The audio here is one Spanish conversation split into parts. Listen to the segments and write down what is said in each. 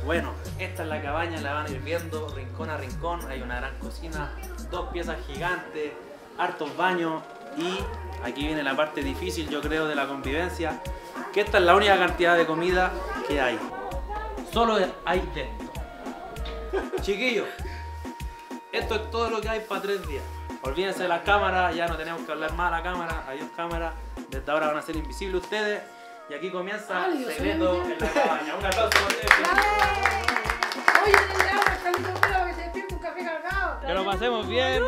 Bueno, esta es la cabaña, la van a ir viendo rincón a rincón. Hay una gran cocina, 2 piezas gigantes, hartos baños y aquí viene la parte difícil, yo creo, de la convivencia, que esta es la única cantidad de comida que hay. Solo hay de esto. Chiquillos, esto es todo lo que hay para 3 días. Olvídense de las cámaras, ya no tenemos que hablar más a la cámara. Adiós cámara, desde ahora van a ser invisibles ustedes. Y aquí comienza el secreto en la cabaña. Un aplauso por ustedes. Oye, desde ahora, Carlitos, creo que se despierta un café cargado. Que lo pasemos bien.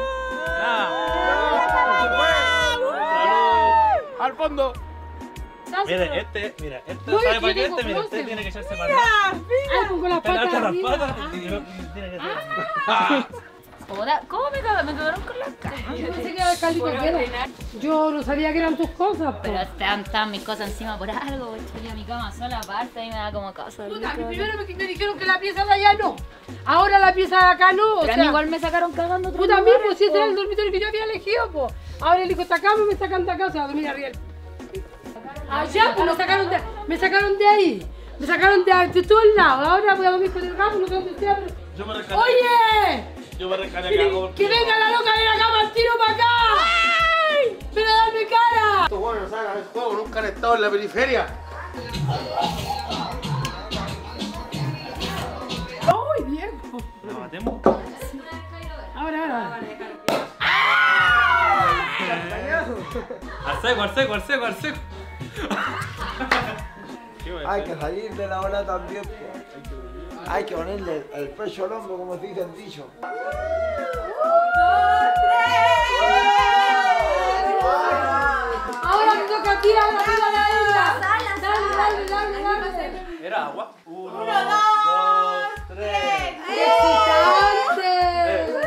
¡Al fondo! Mire, este, ¿sabe para qué? Mire, usted tiene que echarse para atrás. Ay, pongo las patas arriba. Tiene que ser. ¿Cómo me quedaron con las caras? Yo pensé que era el Carlitos Vera. Yo no sabía que eran tus cosas. Pero estaban mis cosas encima por algo, estoy en mi cama sola aparte, ahí me da como cosa. Puta, primero me dijeron que la pieza de allá no. Ahora la pieza de acá no. Pero a mí igual me sacaron cagando otro Puta, a mí, lugar, pues si este era el dormitorio que yo había elegido, pues. Ahora elijo esta cama y me sacan de acá, o sea, a dormir arriba. Allá, pues me sacaron de ahí. Me sacaron de todos lados. Ahora voy a dormir con el gato, no sé dónde sea, pero... Yo me rescaté. ¡Oye! Yo me rescaté acá con... ¡Que venga la loca de la cama al tiro para acá! ¡Ay! ¡Pero dame cara! Estos buenos sacan el juego, nunca han estado en la periferia. ¡Ay, viejo! ¿Nos matemos? Ahora. Al seco, al seco, al seco, al seco. Hay que salir de la ola también, pues. Hay que ponerle el pecho al hombro, como se dice el dicho. Ahora me toca a ti, ahora me toca a ella. Dale. ¿Era agua? 1, 2, 3. ¡Excitante!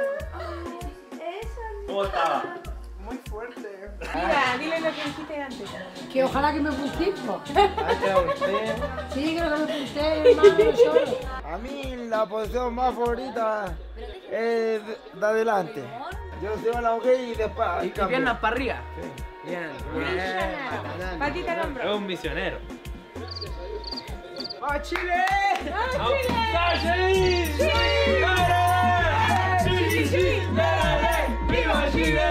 ¿Cómo estaba? Muy fuerte. Mira, dile lo que dijiste antes. Que ojalá que me puntís, po. usted. Sí, creo que me punté, hermano, no lloro. A mí la posición más favorita es de adelante. Yo soy la mujer y después ahí Y cambio. piernas para arriba. Bien. Patita al hombro. Es un misionero. ¡A Chile! ¡Viva Chile!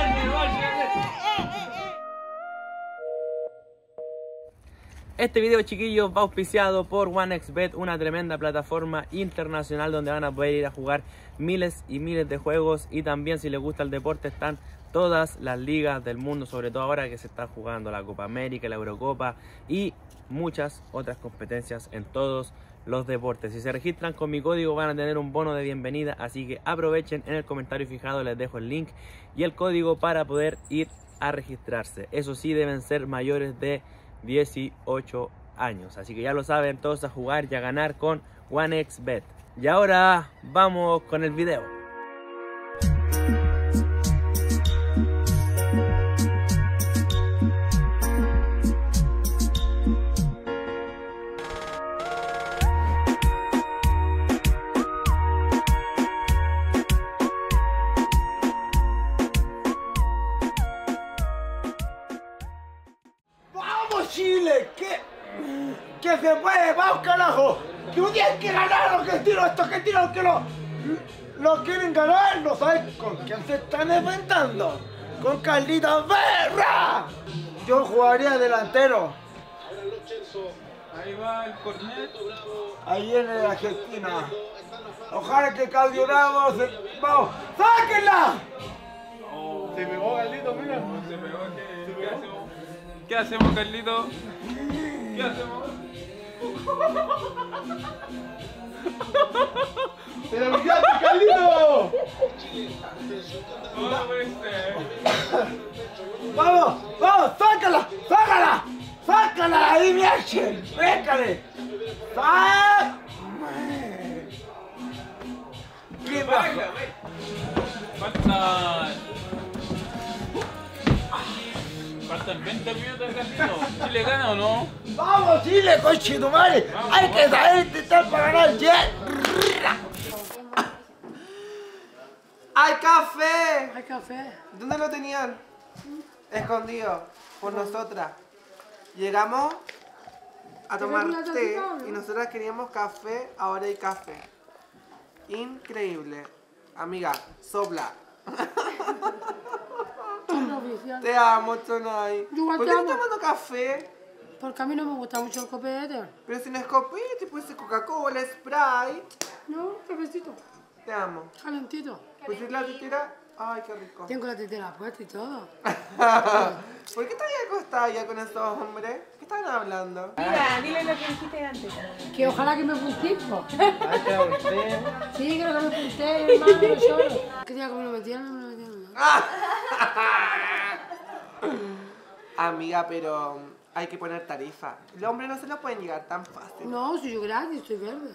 Este video, chiquillos, va auspiciado por OneXBet, una tremenda plataforma internacional donde van a poder ir a jugar miles y miles de juegos, y también, si les gusta el deporte, están todas las ligas del mundo, sobre todo ahora que se está jugando la Copa América, la Eurocopa y muchas otras competencias en todos los deportes. Si se registran con mi código van a tener un bono de bienvenida, así que aprovechen. En el comentario fijado les dejo el link y el código para poder ir a registrarse. Eso sí, deben ser mayores de 18 años, así que ya lo saben, todos a jugar y a ganar con OneXBet. Y ahora vamos con el video. ¡Vamos, Chile! ¡Que se puede! ¡Vamos, carajo! ¡Que un día hay que ganar! ¡Los que tiro estos que tiran que los quieren ganar! ¿No sabes con quién se están enfrentando? ¡Con Carlitos Vera! Yo jugaría delantero. Ahí va el cornet. Ahí viene la Argentina. Ojalá que Claudio Bravo se... ¡Vamos! ¡Sáquenla! Se pegó Carlito, mira. Se pegó. ¿Qué hacemos, Carlito? ¿Qué hacemos? ¡Pero olvídate, Carlito! ¡Vamos! ¡Vamos! ¡Sácala! ¡Sácala! ¡Sácala! ¡Ahí, Miachel! ¡Pécale! ¿Qué pasa? Faltan 20 minutos, Carlito. ¿Chile gana o no? ¡Vamos, Chile, coche tu madre! ¡Hay que saber intentar para ganar ya! ¡Hay café! Hay café. ¿Dónde lo tenían? Escondido por nosotras. Llegamos a tomar té y nosotras queríamos café, ahora hay café. Increíble. Amiga, sopla. Oficial. Te amo, Tonay. Yo igual ¿Por te qué amo. estás tomando café? Porque a mí no me gusta mucho el copete. Pero si no es copete, puede ser Coca-Cola, Sprite. No, cafecito. Te amo. Calentito. ¿Pusiste la tetera? Ay, qué rico. Tengo la tetera puesta y todo. ¿Por qué estás acostada ya con esos hombres? ¿Qué estaban hablando? Mira, dile lo que dijiste antes. Que ojalá que me puntí, po. Ay, te gusté. Sí, creo que me punté, hermano, no lloro. ¿Qué día que me lo metieron? No me lo metieron, ¿no? Amiga, pero hay que poner tarifa. Los hombres no se lo pueden llegar tan fácil. No, soy yo gratis, estoy verde.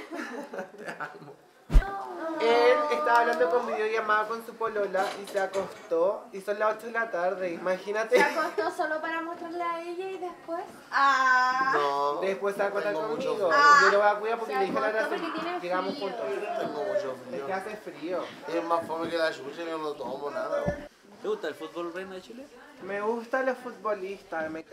Él estaba hablando con videollamada con su polola y se acostó y son las 8 de la tarde. Imagínate. ¿Se acostó solo para mostrarle a ella y después? No. Después se va a acostar Tengo mucho conmigo. frío. Yo lo voy a cuidar porque Se le dije a la acostó Gracia, porque tiene llegamos frío. juntos. Tengo mucho Es frío. que hace frío. Es más fome que la chucha y yo no tomo nada. ¿Te gusta el fútbol, reina de Chile? Me gustan los futbolistas, me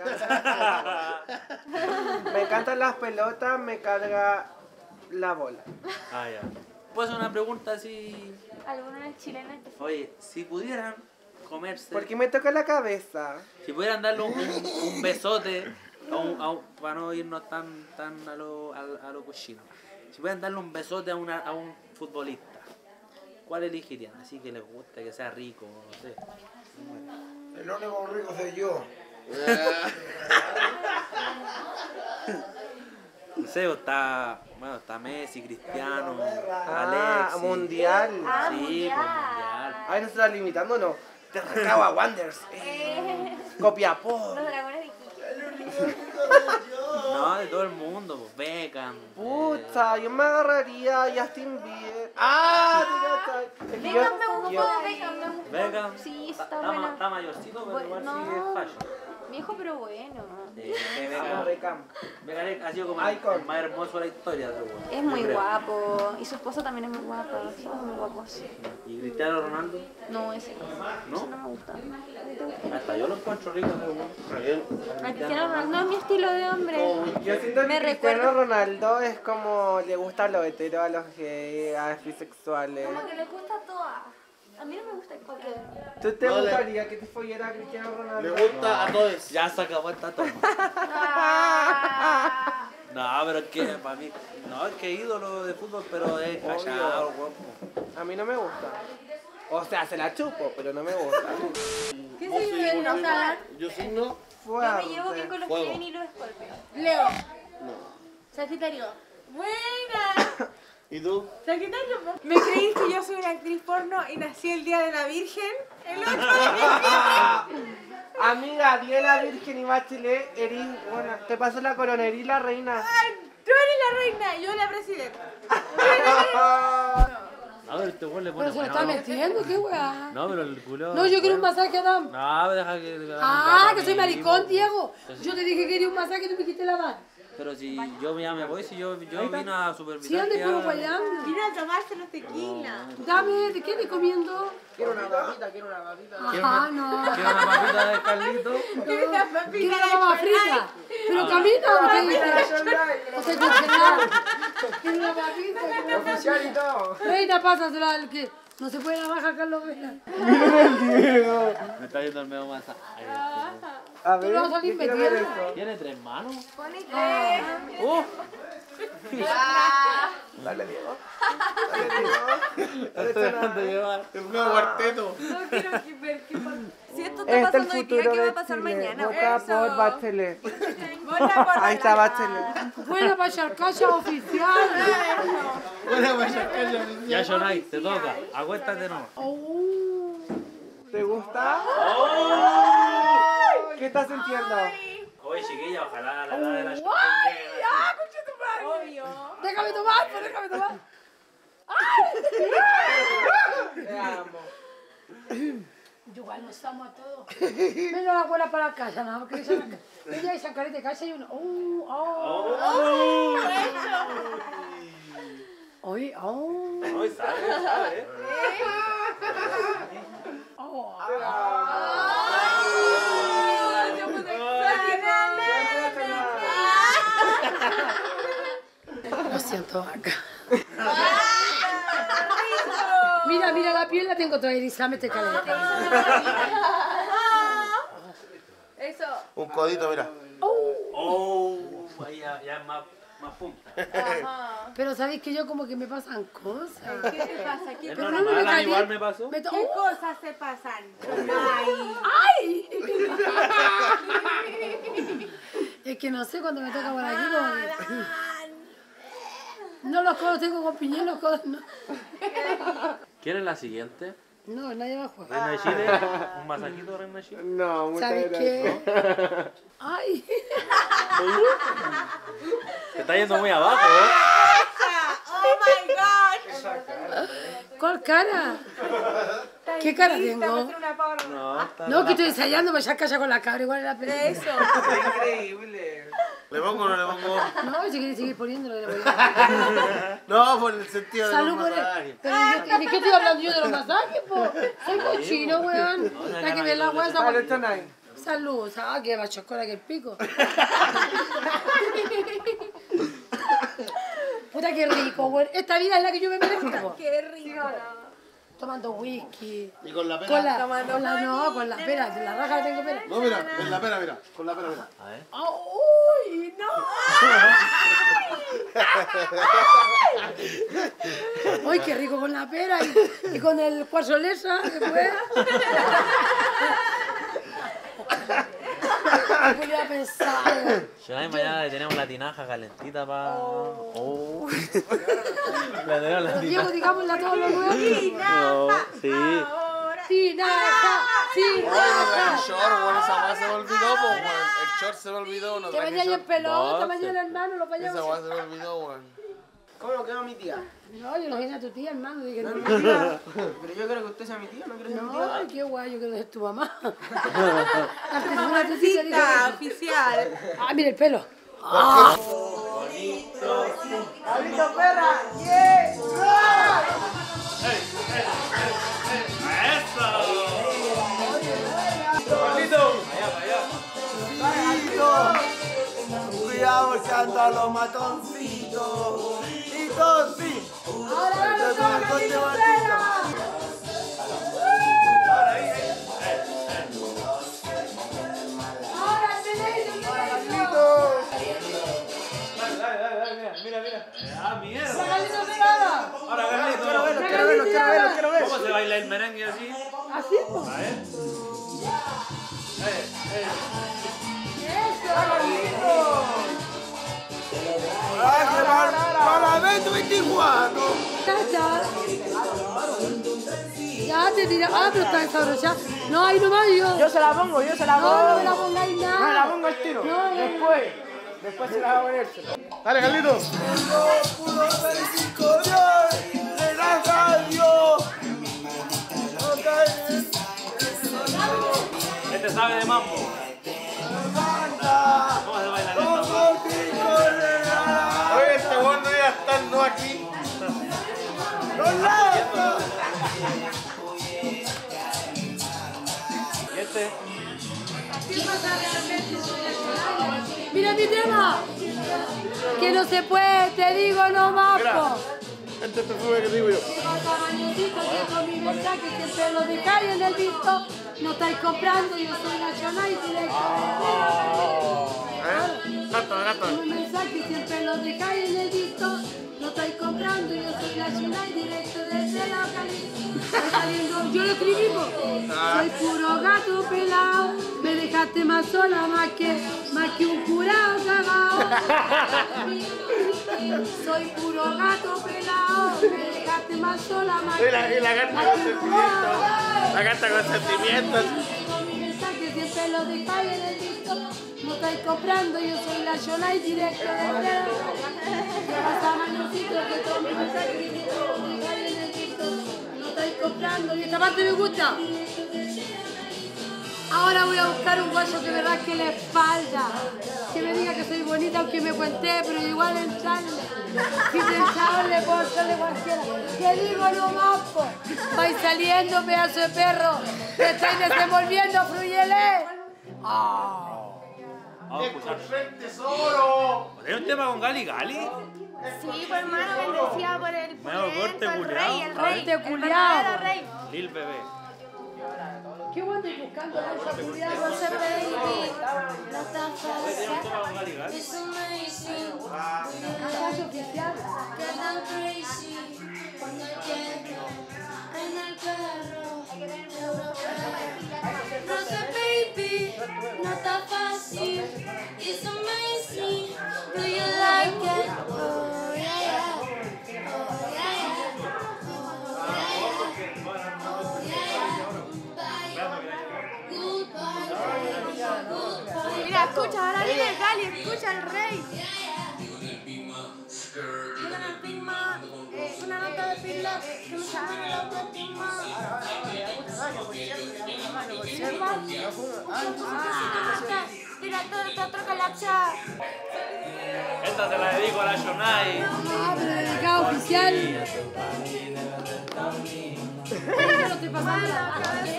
encantan las pelotas, me carga la bola. Ah, ya. ¿Puedo hacer una pregunta así? ¿Alguna chilena que Oye, si pudieran comerse... ¿Por qué me toca la cabeza? Si pudieran darle un besote, para no irnos tan a lo cochino. Si pudieran darle un besote a un futbolista, ¿cuál elegirían? Así que les gusta, que sea rico, no sé. El único rico soy yo. No sé, está Messi, Cristiano, Ah, Alexis. mundial. Sí, Ah, pues, mundial. mundial. Ay, no se está limitando, no. Te recaba Wonders. Copiapó. Los dragones de Iquique. No, de todo el mundo, pues, Beckham. Puta, yo me agarraría a Justin Bieber. Ah, mira, es que Beckham me yo- gustó, Beckham me gustó. Beckham. Sí, está bueno. Está mayorcito, pero igual No. sigue fashion. Viejo pero bueno. Sí, que Amo a Beckham. Beckham. Beckham ha sido como el Icon. más hermoso de la historia, creo. Es muy Yo creo. guapo. Y su esposa también es muy guapa. Son muy guapos. ¿Y Cristiano Ronaldo? No, ese ¿No? no me gusta. Hasta yo lo encuentro rico, ese weón. A Cristiano Ronaldo no es mi estilo de hombre. Yo siento que Me Cristiano recuerda- Ronaldo es como le gusta a los heteros, a los gays, a los bisexuales. Como que le gusta a todas. A mí no me gusta el cualquier. ¿Tú te No, le- gustaría que te follara a Cristiano Le Ronaldo? gusta a todos. Ya se acabó esta toma. Ah. No, pero es que para mí, no, es que ídolo de fútbol, pero es callado, guapo. A mí no me gusta. O sea, se la chupo, pero no me gusta. ¿Qué Vos signo sí, eres, vos sí, Rosa? Yo signo. Yo me llevo bien con los Fuego. Gemini y los Scorpio. Leo. Sagitario. Buena. ¿Y tú? Sagitario. ¿Me creís que yo soy una actriz porno y nací el día de la Virgen? El 8 de diciembre. Amiga, Día de la Virgen y Bachelet, eres, bueno, te paso la corona, eres la reina. Ay, tú eres la reina, yo la presidenta. A ver, este weón le pone Pero se lo bueno, está ¿no? metiendo, qué weá. No, pero el culo. No, yo quiero un masaje, Adam. No, deja que. Ah, que soy maricón, Diego. Yo te dije que quería un masaje y tú me dijiste la mano. Pero si yo ya me voy, si yo vine a supervisar. Sí, ande que puro haga- bailando. Vino a tomarse los tequila. Dame, ¿de qué estoy comiendo? Quiero una papita, quiero una papita. Ajá, no. Quiero una papita de Carlito. Quiero una papita Quiero de una papa frita. Pero camina, ¿o te congelado? Quiero una papita. Oficial y todo. Reina, pásasela al que no se puede bajar Carlos Vela. Me está viendo el medio más. A ver, vas a salir yo quiero ver metiendo. eso. ¿Tiene 3 manos? Ponete. Dale, Diego. Dale, Diego. Dale, Estoy Chana. dejando llevar. El nuevo cuarteto. No quiero ver qué pasa. Si esto Este está es el pasando hoy día, futuro ¿qué va de a pasar Chile. mañana? Vota por Eso. Bachelet. Vota por Ahí está la- Bachelet. Buena para Charcacha oficial. Ya, Shonai, te toca. Acuéstate no. Oh. ¿Te gusta? ¿Qué estás sintiendo? Oye, chiquilla, ojalá la de la Shonai llegue. Obvio. Déjame tomar, pues déjame tomar. Te amo. Yo igual nos amo a todos. Venga la abuela para la casa, nada más que ella y San de casa y uno. Oye, Hoy sabe. Lo siento, vaca. Mira, mira la piel, la tengo todavía erizada, este calete. Eso. Un codito, mira. Ahí ya es más punta. Ajá. Pero sabéis que yo como que me pasan cosas. ¿Qué te pasa? ¿Qué, Pero no me normal, igual me pasó. Me ¿Qué cosas se pasan? ¡Ay! Es que no sé cuando me toca por aquí. No, los codos tengo con piñón, los codos no. ¿Quién es la siguiente? No, nadie va a jugar. ¿Reina de Chile? ¿Un masajito, Reina de Chile? No, muchas ¿Sabes gracias. qué? ¡Ay! Se está yendo muy abajo, ¿eh? ¡Oh, my God! ¿Cuál cara? ¿Qué cara tengo? No, está... No, que estoy ensayando para echar calla con la cabra, igual era película. Eso. Increíble. ¿Le pongo o no le pongo? No, si quieres seguir poniéndolo. No, por el sentido de Salud los por él. masajes. Pero ¿de qué estoy hablando yo de los masajes, po? Soy cochino, weón. Hay que ver la weá esa Vale, weá. están ahí. Salud, ah, que más chocola que el pico. Puta que rico, weón. Esta vida es la que yo me merezco. ¡Qué rico! Tomando whisky. ¿Y con la pera? Con la no, con la pera, la raja la tengo pera. No, mira, en la pera, mira. Con la pera, mira. ¡Uy! ¡No! ¡Uy, qué rico con la pera! Y con el cuarzo lesa, después. ¿Qué voy a pensar? Mañana tenemos la tinaja calentita para... La tenemos la Diego, digámosle a todos los nuevos. No, sí. ¡Tinaja! Oye, no ¡Tinaja! trae short, bueno, esa weá se me olvidó, pues, weón. El short se me olvidó, no Te traje venía yo en short. pelota, mañana hermano, lo Esa vayamos. weá se me olvidó, weón. ¿Cómo quedó mi tía? No, yo no vine a tu tía, hermano. Dije, ¿No es no, mi tía? Pero yo creo que usted sea mi tía, ¿no crees ser mi tía? ay, qué guay, yo quiero ser tu mamá. La persona tu tía dijo, Mamacita oficial. ah, mira el pelo. ¡Alito, perra! ¡Yeah! Cuidado echando a los matoncitos. Y todos sí. Ahora ¿Cómo se baila el merengue así? así, pues. A ver. para ver 24. Ya te diré, ah, pero está desabrochada. No, ahí nomás yo. Yo se la pongo, yo se la pongo. No, no me la pongáis nada. No, la pongo al tiro. No, no. Después se la va a poner. Dale, Carlitos. Puro verifico Dios. Gracias a Dios. Este sabe de mambo. ¿Cómo se baila esto? Oye, este weón no iba a estar no aquí. ¿Y este? Mira mi tema. Que no se puede, te digo nomás, po. Este perfume que digo yo. Que con mi mensaje siempre lo dejáis en el visto. No estáis comprando, yo soy nacional y directo. Mi mensaje siempre lo dejáis en el visto. No estáis comprando, yo soy nacional y directo desde la localidad. Yo lo escribí, po. Soy puro gato pelado. Me dejaste más sola, más que un curado cagao. Soy puro gato pelado. Me dejaste más sola, más Y la carta con sentimientos. La carta con sentimientos. con mi mensaje siempre lo dejáis en el visto. No estáis comprando, yo soy la Yola y directo desde la pasa mañosito que todo mi mensaje siempre lo dejáis en el visto. No estáis comprando y esta parte me gusta. Ahora voy a buscar un guayo que me rasque la espalda. Que me diga que soy bonita aunque me cuente, pero igual encharle. Si te echarle, puedo echarle cualquiera. Que digo nomás, po. Vais saliendo, pedazo de perro. Te estáis desenvolviendo, fruyele. Vamos a escuchar. ¡Encontré el tesoro! ¿Tenés un tema con Gali Gali? Sí, pues hermano, bendecida por el Nuevo corte el culiao. rey, el Corte rey, el culiao. verdadero rey. Lil Bebé. ¿Qué bueno estoy buscando la esa culiada? José Baby, no está ¿Tenés un tema con Gali Gali? Caso oficial. Rosa baby, no está fácil. It's amazing. Do you like it? Oh yeah yeah. Oh yeah yeah. Oh yeah yeah. Goodbye. Mira, escucha, ahora viene Gali, escucha al rey. Una nota de pila que me llama la autoestima. Mira todo otro galaxia. Esta se la dedico a la Shonai. Ah, pero dedicado oficial. Yo no estoy pasando la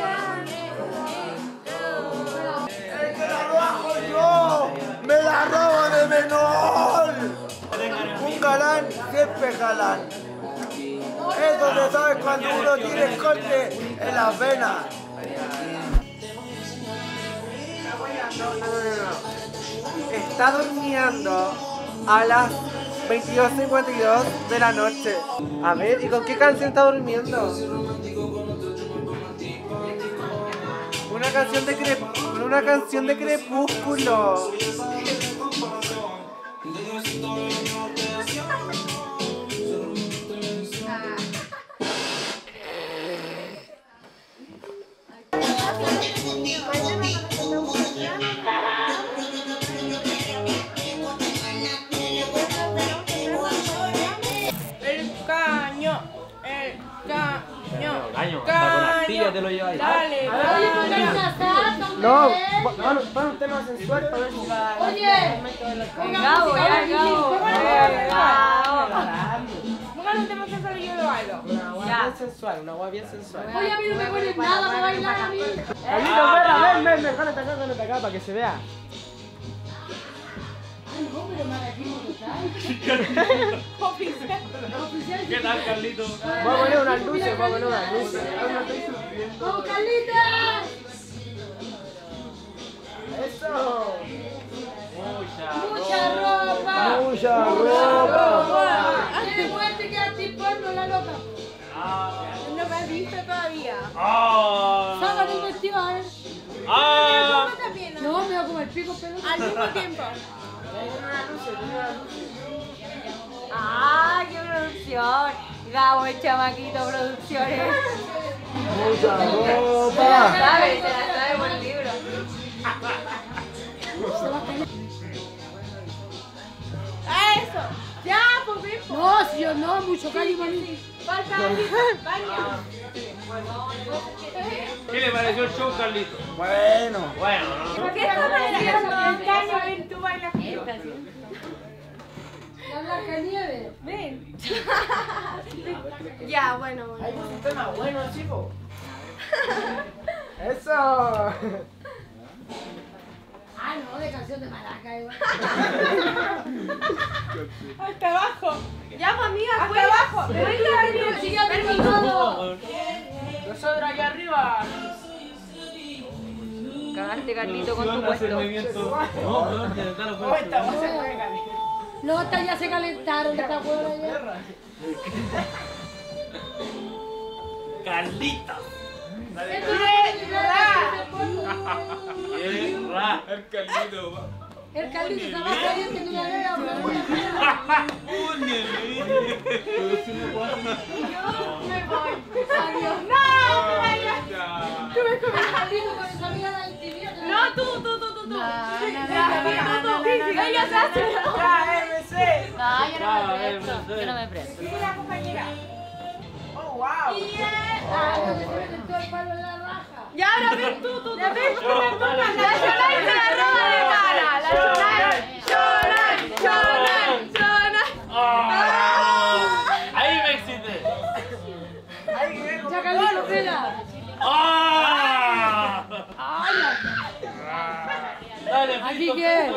¡El que la bajo yo! ¡Me la robo de menor! Un galán siempre galán. Eso se sabe cuando uno tiene escote en las venas. Está durmiendo a las 22:52 de la noche. A ver, ¿y con qué canción está durmiendo? Una canción de Crepúsculo. El caño. Caño, hasta con astilla te lo lleváis. Dale, No, pon un tema sensual para ver si va. Oye, Gabo, ya, Gabo. Póngale un tema sensual y yo lo bailo. Una agua bien sensual, una agua bien sensual. oye, a mí no me pones nada para bailar a mí. Carlito, ven, jónete acá para que se vea. ¿Qué tal, Carlito? Vamos a poner unas luces, ¡Vamos, Carlita! ¡Eso! ¡Mucha ropa! ¡Mucha ropa! ¡Qué fuerte que a ti porno la loca! No me has visto todavía. Sácale el vestido, a ver. ¿Cómo también? No, me voy a comer pico, pero Al mismo tiempo. ¡Ah, qué producción! Gabo, el chamaquito, producciones. ¡Mucha Se ropa! la sabe por el libro. Eso. Ya, pues ven. no, si yo no, mucho cali para mí. Falta baño. ¿Qué le pareció el show, Carlito? Bueno. Bueno, ¿no? ¿Qué estás bailando? El caño, ven, tú bailas. La Blanca Nieve. Ven. Ya, bueno. Hay un tema bueno, chico. ¡Eso! Ah, no, de canción de maraca igual. Hasta abajo. Ya, pues amiga, Hasta abajo. Nosotros allá arriba. Cagaste, Carlito, con tu puesto. No, estas ya se calentaron, esta hueá ya. Carlita. Esto es El Carlito. el Carlito está más caliente que una vela. Me voy. Adiós. No, Tú ves con el Carlito con esa mirada de tibia. no, tú. Ella se hace. No, yo no me presto. Yo no me presto. Dice la compañera. ¡Oh, wow! Ah, no, que se meten todo el palo en la raja. Y ahora ven tú. Ya ves que me pongas la Shonai se la roba de cara. La Shonai. Ahí me excité. Ya, Carlito, espera. ¡Ah! Dale, Aquí Cristo, queda qué?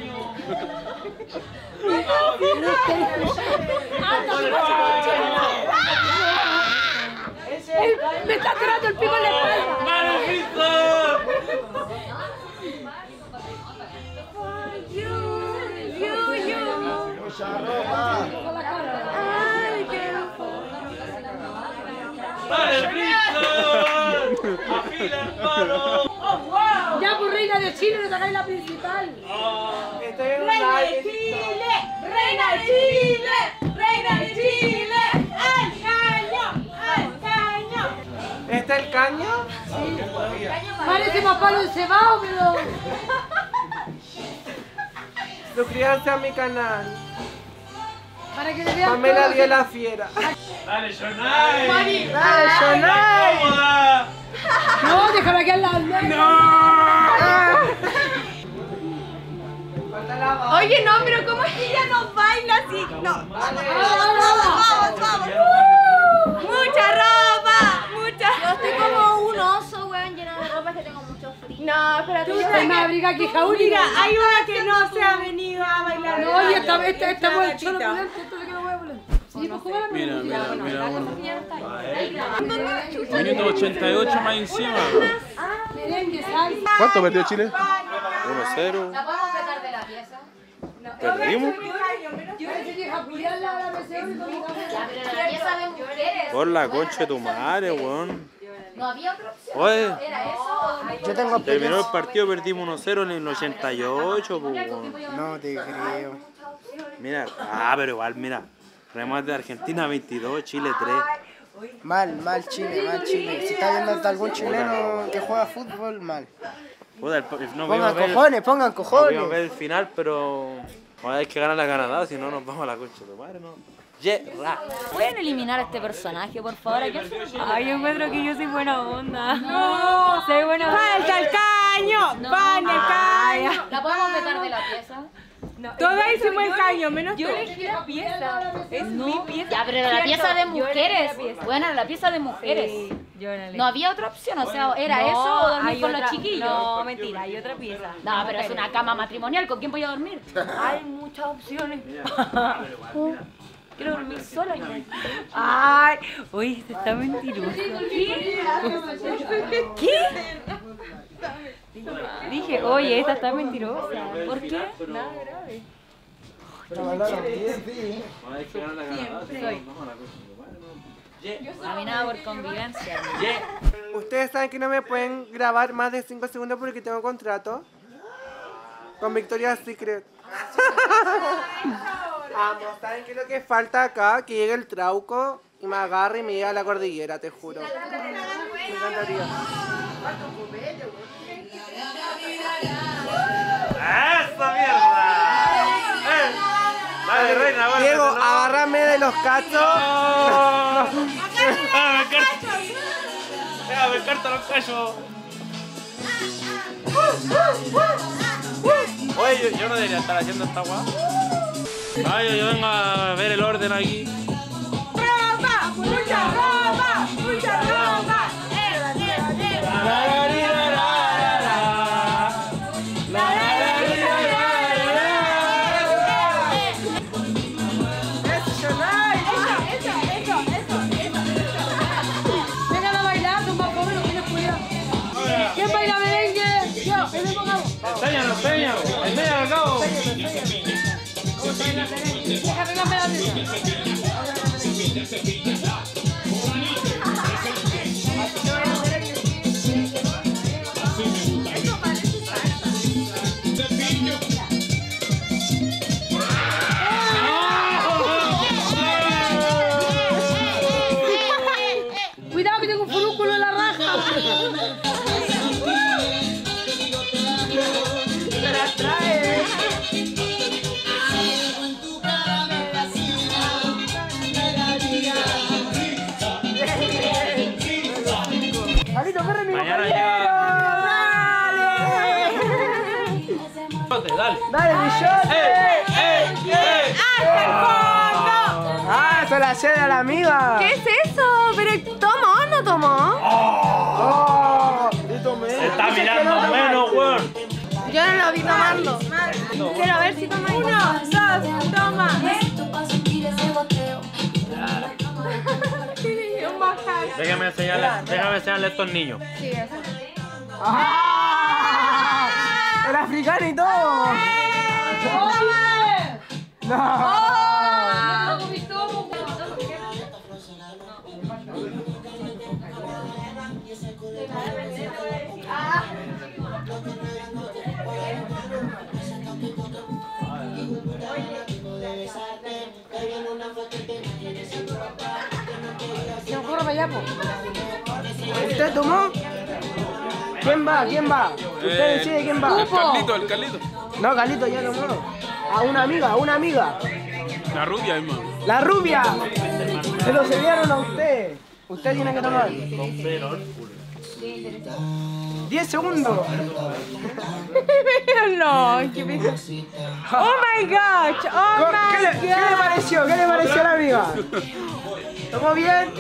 Me está tirando el pico en la espalda. Mucha ropa. ¡Dale, Brixton! ¡Afila el palo! Ya, pues reina de Chile, no sacáis la principal. Estoy en un ¡Reina de live. Chile! ¡Reina de Chile! ¡Reina de Chile! ¡Al caño! ¡Al caño! ¿Este es el caño? Parece más palo encebado, pero... Suscríbanse a mi canal. Para que le vean Pamela todo. Díaz la Fiera. ¡Dale, Shonai! ¡Dale, Shonai! ¡Cómoda! No, déjala aquí al lado. Oye, no, pero ¿cómo es que ella no baila así? No. Vamos. ¡Mucha ropa! ¡Mucha! Yo estoy como un oso, weón, lleno de ropa que tengo mucho frío. No, espérate. Tú estás más abrigada que Jaúl. Mira, hay una que no se ha venido a bailar. No, y esta fue el cholo pulente, esto es lo que no voy a poner. Sí, pues juega la Mira, melodía. mira, bueno. Minuto 88 más encima. Merengue, salsa. ¿Cuánto perdió Chile? 1-0. ¿La podemos petar de la pieza? ¿Perdimos? Yo pensé que Jaculián la PC y todo. Ya, pero la pieza de mujeres. Por la concha de tu madre, weón. No había otra opción. Oye, ¿Era eso o Yo tengo terminó el partido, perdimos 1-0 en el 88, pues, weón. No te creo. Mira, pero igual, mira. Remate de Argentina 22, Chile 3. Mal Chile, mal Chile. Si está viendo algún chileno que juega fútbol, mal. Puta, no Pongan pudimos cojones, pongan no pudimos cojones. ver el final, pero hay que ganar la Canadá, si no nos vamos a la concha de tu madre, ¿no? ¿Pueden eliminar a este personaje, por favor? Ay, yo encuentro que yo soy buena onda. No, Soy buena onda. ¡Falta el caño! ¡Van el caño! ¿La podemos petar de la pieza? Todas hicimos el caño, menos Yo tú. elegí la pieza. Es No. mi pieza. Ya, pero era la pieza de mujeres. Bueno, era la pieza de mujeres. No había otra opción, o sea, era eso o dormir con los chiquillos. No, mentira, hay otra pieza. No, pero es una cama matrimonial, ¿con quién voy a dormir? Hay muchas opciones. Quiero dormir sola. Ay, oye, este está mentiroso. ¿Qué? Dije, oye, esta está mentirosa. ¿Por qué? Nada grave. Hay que ganar la Canadá, si no nos vamos a la concha de tu madre, ¿no? A mí nada por convivencia. Ustedes saben que no me pueden grabar más de 5 segundos porque tengo contrato con Victoria's Secret. Vamos, ¿saben qué es lo que falta acá? Que llegue el Trauco y me agarre y me lleve a la cordillera, te juro. Me encantaría. ¡Esa mierda! Dale, reina, bueno. Diego, agárrame de los cachos. ¡Me carta los cachos! Oye, yo no debería estar haciendo esta guapa. Ay, yo vengo a ver el orden aquí. ¡Ropa! ¡Mucha ropa! ¡Mucha ropa! Vengan a bailar, son más jóvenes, tienes cuidado. ¿Quién baila merengue? Yo, ven, pongamos. Enséñalo, cabo. Déjame la melodía. Cuidado que tengo un furúnculo en la raja. Mañana llega. Dale. Dale, mi shot. ¡Hasta el fondo! Ah, se la llena la amiga. ¿Qué es eso? ¿Pero tomó o no tomó? Oh, y tomé. Se está mirando menos, weón. Yo no lo vi tomando. Quiero ver si toma. 1, 2, toma. Un bajar. Déjame enseñarle a estos niños. Sí, eso. ¡El africano y todo! ¡No! Se ocurre para allá, po. ¿Usted tomó? ¿Quién va? ¿Quién va? Usted decide quién va. El Carlito. No, Carlito ya tomó. A una amiga. La rubia, hermano. ¡La rubia! Se lo cedieron a usted. Usted tiene que tomar. 10 segundos. No, qué pena. Oh my gosh, oh my God. ¿Qué le pareció? ¿Qué le pareció a la amiga? ¿Tomó bien?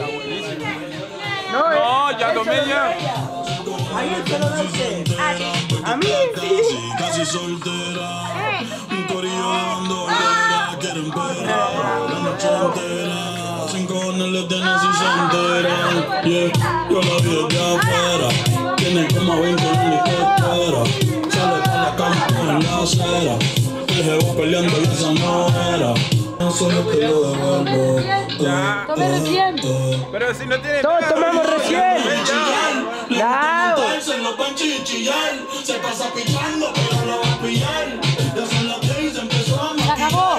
No, ya tomé ya. ¿A quién se lo da usted? ¿A mí? Casi soltera, un corillo de bandolera, quieren pera, la noche entera, sin cojones les tienen si se enteran, yeah, yo la vi de afuera, tiene como 20 en mi cartera, sale para la cama en la acera, el jevo peleando y esa no era, no solo te lo devuelvo, Tomé recién. Pero si no tiene Todos nada, tomamos recién. no. Se lo van chillar, se pasa pichando, pero lo va a pillar. Ya son las 10 y se empezó a matar. ¡Se acabó!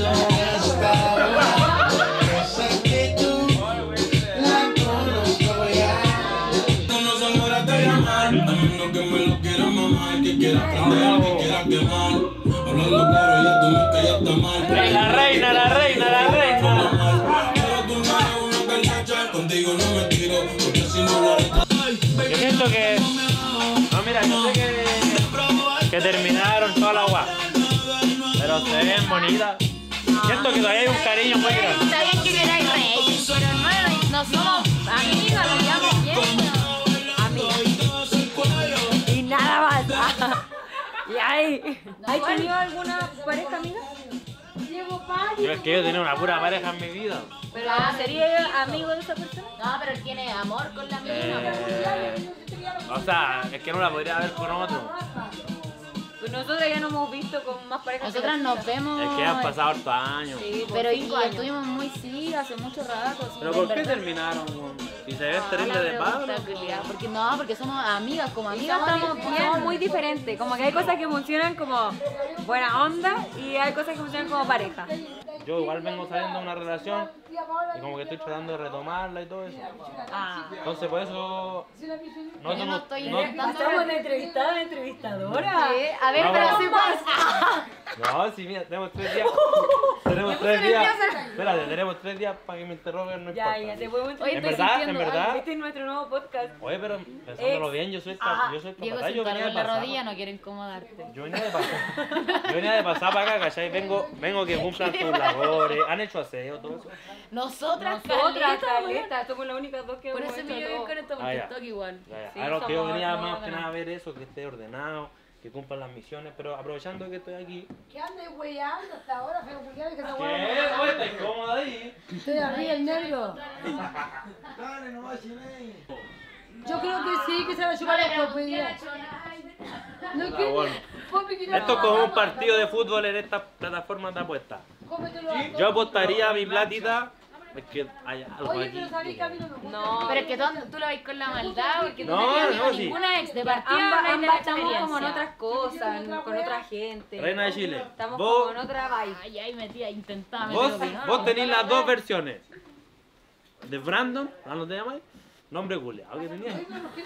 No son horas de llamar, a menos que me lo quiera mamar, que quiera prender, que quiera quemar. Hablando claro, ya tú me callaste mal. La reina. Pero tú no eres una carnacha, contigo no me tiro, porque si no la... Yo siento que... No, mira, yo sé que terminaron toda la agua. Pero se ven bonitas. Siento que todavía hay un cariño muy grande. Está bien que queráis reír, pero no somos amigas, nos llevamos bien. Amigas. Y nada más. ¿Y ¿hay tenido alguna pareja amiga? Yo es que yo tenía una pura pareja en mi vida. ¿Pero sería amigo de esa persona? No, pero él tiene amor con la mina. O sea, es que no la podría ver con otro. Pues nosotros ya nos hemos visto con más parejas. Nosotras nos vemos. Es que han pasado hartos años. Sí, pero y 5 años. estuvimos muy hace mucho rato. ¿Pero por qué terminaron? Y se ve terrible de palo. Porque somos amigas, como amigas Somos muy diferentes. Como que hay cosas que funcionan como buena onda y hay cosas que funcionan como pareja. Yo igual vengo saliendo de una relación y como que estoy tratando de retomarla y todo eso. Entonces por eso no estoy Estamos de entrevistada a entrevistadora. Sí, a ver, pero sí pasa. No, sí, mira, tenemos 3 días. Tenemos 3 días. Espérate, tenemos 3 días para que me interroguen, no importa. Ya, te podemos entrevistar. En verdad. Este es nuestro nuevo podcast. Oye, pero pensándolo bien, yo soy el papá. Diego, si Yo venía de la pasar. rodilla, no quiero incomodarte. Yo venía de pasar para acá, ¿cachai? Vengo que cumplan sus labores. ¿Han hecho aseo, todo eso? Nosotras, Caleta, somos las únicas dos que por hemos eso hecho me llevo todo. con esto por TikTok igual. Sí, a lo que yo venía más que nada a ver eso, que esté ordenado, que cumplan las misiones, pero aprovechando que estoy aquí. ¿Qué andas weyando hasta ahora, feo? ¿Por qué que se ¿Qué? Oye, ¿estás incómoda ahí? Estoy arriba el negro. Dale, no más Chiney. Yo creo que sí, que se va a chupar el cuerpo hoy día. No, ¿qué? Bueno. Esto es como un partido de fútbol en estas plataformas de apuestas. Yo apostaría mi platita. Es que hay algo Oye, aquí. pero sabes que a mí no me gusta. No, pero es que tú lo ves con la maldad, porque tú No, no tienes no, sí. ninguna ex de partida. Ambas estamos como en otras cosas, con otra gente. Reina de Chile. Estamos Vos- como en otra vibe. Ay, metía, intentaba Vos tenéis las dos versiones. De Brandon, ¿no te llamáis? Nombre culeado que tenías.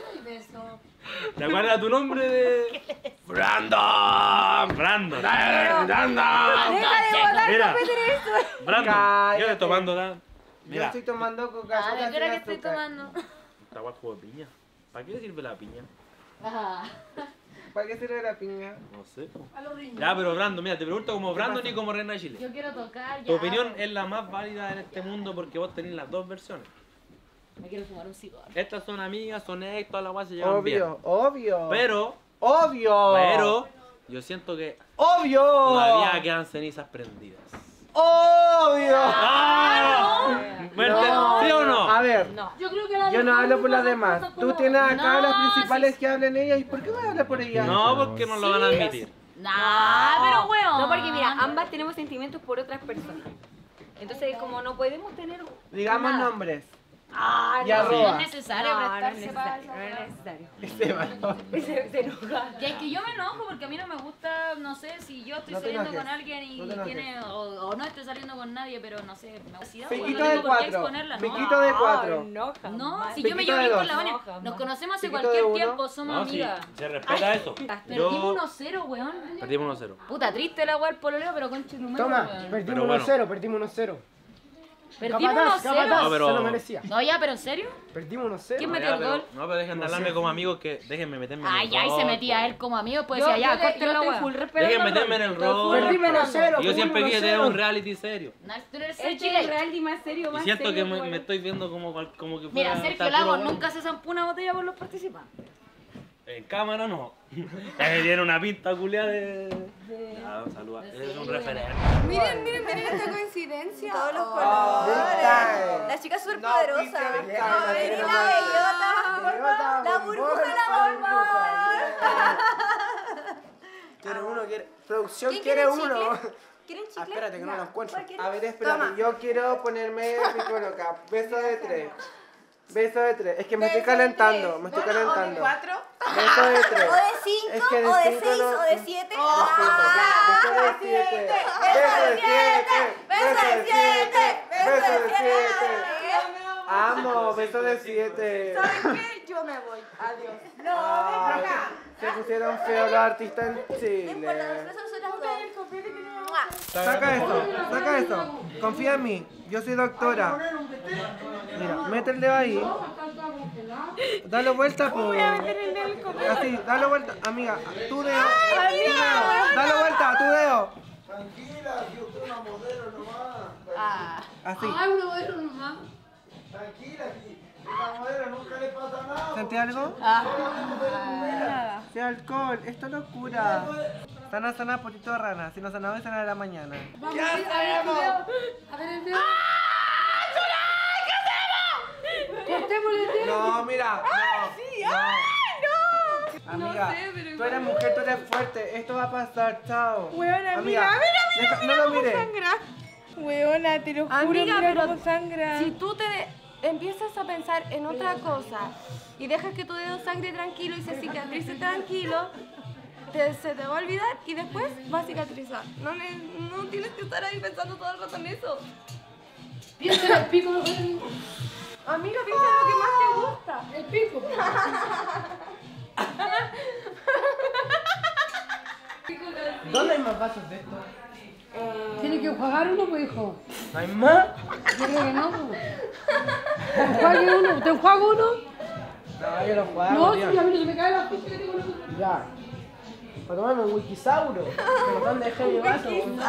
¿Te acuerdas tu nombre de...? Brandon. Brandon. Mira, Brandon, yo estoy tomando la... Yo Mira, estoy tomando Coca-Cola. ¿de qué era que sin estoy azúcar. tomando? esta agua es jugo de piña. ¿Para qué sirve la piña? ¿Para qué sirve la piña? No sé. Ya, pero Brandon, mira, te pregunto como Brandon y como Reina de Chile. Yo quiero tocar ya. Tu opinión es la más válida en este mundo porque vos tenés las dos versiones. Me quiero fumar un cigarro. Estas son amigas, son ex, toda la guay se llevan bien. Obvio. Pero, Obvio. Yo siento que ¡Obvio! todavía quedan cenizas prendidas. ¡Obvio! ¿Sí o no? A ver, Yo creo que la yo no de hablo por las Juan demás. pasa Tú como- tienes acá No, las principales que hablen ellas. ¿Y por qué vas a hablar por ellas? No, porque no lo van a admitir. Nah, pero weón. No, porque mira, ambas tenemos sentimientos por otras personas. Entonces, como no podemos tener. Digamos nada. nombres. Ah, Y no, No arroba. es necesario no es prestarse para necesario, no es necesario. Esteban. Se enoja. Que es que yo me enojo porque a mí no me gusta, no sé, si yo estoy No te saliendo enojes, con alguien y no te enojes. tiene, o no estoy saliendo con nadie, pero no sé, me gusta. Piquito de 4. Piquito de 4. No, No, si Piquito yo me llevo de bien dos. con la Vania, No, jamás. nos conocemos hace Piquito de cualquier uno. tiempo, somos No, sí, amigas. se respeta eso. Perdimos 1-0, weón. Perdimos 1-0. Puta, triste la weá del pololeo, pero conche tu madre, Toma, weón. perdimos Pero bueno. 1-0, perdimos 1-0. Perdimos Capataz, 1-0. No, pero- se lo merecía. No, ya, pero ¿en serio? Perdimos 1-0. ¿Quién No, metió ya, el pero- gol? No, pero dejen de hablarme como amigos que déjenme meterme en el Ay, ay, se rol, metía po. él como amigo, pues Yo- decía, ya, yo te- corten yo la estoy weá. full respetando Dejen el meterme en rol. el Estoy full rol. Perdimos respetando. 1-0. Y yo siempre quise tener 1-0. un reality serio. No, tú eres Este Sergio es el Lagos. reality más serio, Y más siento serio. que me weón. estoy viendo como que fuera Mira, un Sergio Takuro Lagos bueno. nunca se zampó una botella por los participantes. En cámara no. Tiene una pinta culiada de... Ah, saluda. Es un referente. Miren, miren, miren esta coincidencia. Todos los colores. La chica súper No, poderosa. viste, viste, No, viste, y la viste. bellota. La burbuja y la bomba. Quiere uno, quiere. Producción ¿Quién quiere quiere uno. chicle? ¿Quieren chicle? Ah, espérate que no Ya. lo encuentro. ¿Cuál quieres? A ver, espérate. Toma. Yo quiero ponerme picoloca. Beso de 3. Beso de 3. Es que me estoy Beso de calentando. tres. Me estoy Bueno, o de calentando. 4. Beso de 3. O de 5, Es que de o de cinco 6, no- o de 7. Beso de 7. Beso de 7. Beso de 7. Beso de 7. Amo, beso de 7. ¿Saben qué? Yo me voy. Adiós. No, Ah, ven acá. se pusieron feos los artistas en No importa, Chile. nosotros somos las dos. Saca esto, saca esto. Confía en mí, yo soy doctora. Mira, mete el dedo ahí. Dale vuelta, pues. Así, dale vuelta. Amiga, tu dedo. Tu dedo. Dale vuelta, tu dedo. Tranquila, si usted es una modelo nomás. Así. Ay, uno modelo nomás. Tranquila, si la modelo nunca le pasa nada. ¿Sentí algo? Sí, alcohol, esto es locura. Sana, sana, potito de rana. Si no sanaba, sana de la mañana. Vamos, a ver el dedo. A ver el dedo. Cortémosle el dedo. No, mira. No. Amiga, tú eres mujer, tú eres fuerte. Esto va a pasar, chao. Weona, Amiga, no lo mires. Weona, te lo juro, Amiga, mira pero cómo sangra. si tú te empiezas a pensar en otra cosa y dejas que tu dedo sangre tranquilo y se cicatrice tranquilo, se te va a olvidar y después va a cicatrizar. No tienes que estar ahí pensando todo el rato en eso. Piensa en el pico, no sé. Amiga, piensa en lo que más te gusta. El pico. ¿Dónde hay más vasos de esto? Tiene que jugar uno, pues, hijo. ¿No hay más? Yo creo que no, pues. ¿Te enjuague uno? ¿Te enjuago uno? No, yo lo jugaba. No, si a mí no se me cae la ficha que tengo en el otro. Ya. Para tomarme un wikisauro. Que nos han dejado mi vaso.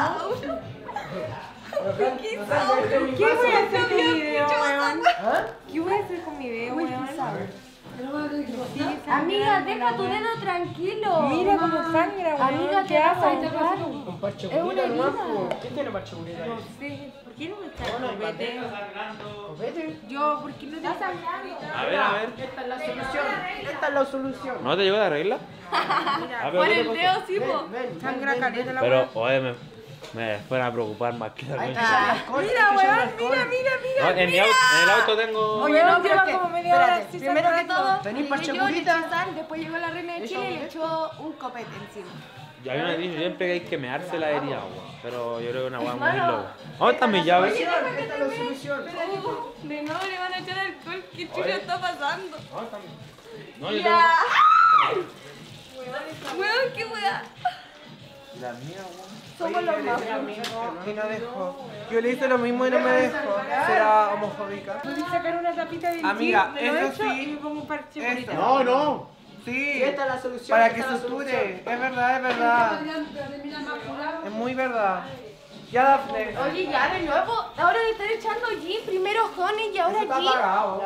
¿Qué voy a hacer con mi video, weón? ¿Ah? ¿Qué voy a hacer con mi video, weón? Pero voy a tener que cortar. Amiga, deja tu dedo tranquilo. Mira cómo sangra, weón. Amiga, ¿Qué te vas a hago? ahogar. Un parche Es una curita herida. nomás, po. ¿Qué tiene parche curita ahí? Sí. ¿Por qué no me echas Bueno, copete? ¿Copete? Yo, ¿por qué no te estás A ver, a ver. Esta es la solución. Esta es la solución. ¿No te llegó la regla? Pon el dedo, sí, po. Ven, Sangra caleta la Pero, oye, me fuera a preocupar más que la Hay que regla. echarle alcohol. Mira, hay que echarle weón, alcohol. mira. No, en el auto tengo... Oye, no, lleva pero como media hora espérate, así Primero que sangrando. todo, Vení, parche llegué yo, le curita. eché sal, después llegó la reina de Chile y le echó un copete encima. Ya a mí me han dicho siempre que hay que mearse la herida, weón. Pero yo creo que es una weá muy loca. ¿Dónde están mis llaves? Esta es la solución. De nuevo le van a echar alcohol, ¿qué chulo está pasando? No, yo Ya. tengo... Weón, qué weá. La mía, weón. Somos los más. Y no dejó. Yo le hice lo mismo y no me dejó. Será homofóbica. ¿Puedes sacar una tapita de Amiga, me lo eso echo sí. y me pongo un parche Esto. bonita. No, no. Sí. Esta es la solución. Para esta que es la suture. solución. Es verdad, es verdad. Termina más curado. Es muy verdad. Ya Dafne. Oye, ya de nuevo, ahora de estar echando gin, primero honey y ahora Está gin. apagado.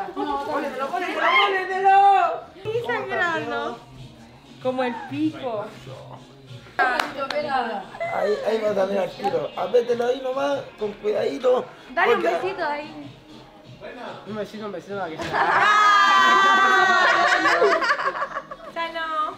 ¡Pónetelo! Y sangrando. Como el pico. Ahí va a salir al tiro. Apételo ahí nomás, con cuidadito. Dale un porque- besito ahí. Un besito para que sea. Chalo.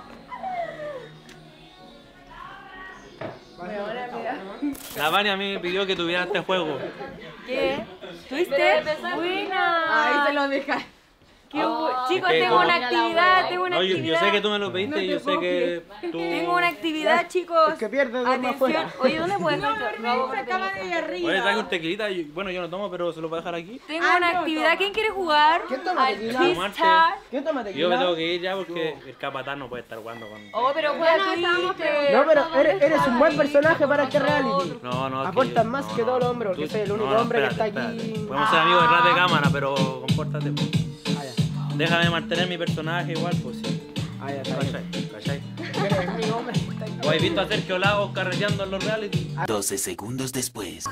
La Vania a mí me pidió que tuviera este juego. ¿Qué? ¿Twister? Buena. Ahí se lo deja. Chicos, Es que tengo como- una actividad, tengo una No, yo actividad. sé que tú me lo pediste y yo sé que tú... Tengo una actividad, chicos. El que pierde duerme Atención. afuera. Oye, ¿dónde puedes No, meter? no, se acaba de ir arriba. Oye, trae un tequilita. Bueno, yo no tomo, pero se lo voy a dejar aquí. Tengo una actividad. ¿Quién quiere jugar? ¿Quién toma Al tequila? Twister. ¿Quién toma Yo me tequila? tengo que ir ya porque el capataz no puede estar jugando con... Oh, pero juega Twister. No, pero eres un buen personaje para este reality. No, Aportas más que todos los hombres, porque soy el único hombre que está aquí. Podemos ser amigos detrás de cámara, pero compórtate. Pues. Déjame mantener mi personaje igual, pues sí. ¿Cachai? Eres mi hombre que está aquí. ¿O has visto a Sergio Lagos carreteando en los reality? 12 segundos después.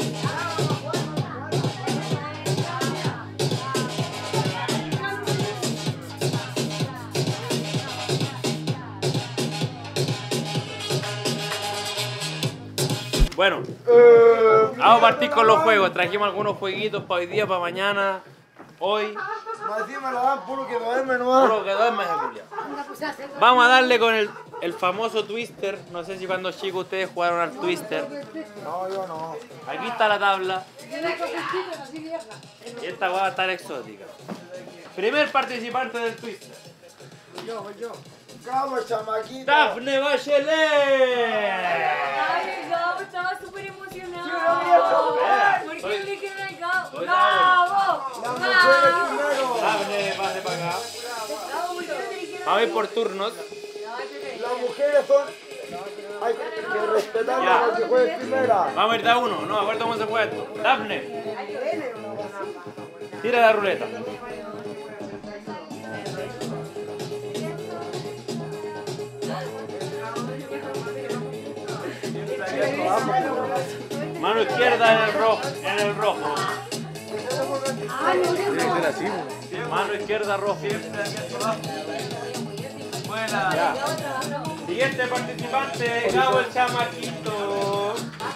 Bueno, vamos a partir con los juegos. Trajimos algunos jueguitos para hoy día, para mañana, hoy. Más encima lo dan puro que duerme nomás. Puro que duerme, Julia. Vamos a darle con el famoso Twister. No sé si cuando chicos ustedes jugaron al Twister. No, yo no. Aquí está la tabla. Y esta va a estar exótica. Primer participante del Twister. Yo. Cabo, chamaquita. ¡Dafne Bachelet! Ay, Gabo, estaba súper emocionado. ¿Por qué le queda el Gabo? ¡Gabo! Dafne, pase para acá. Vamos a ir por turnos. Las mujeres son... Hay que respetar Ya. a la que juegue primera. Vamos a ir de a uno. No, acuerdo cómo se juega esto. Dafne. Tira la ruleta. Mano izquierda en el rojo. Mano izquierda rojo. Ya. Siguiente participante, Gabo el chamaquito.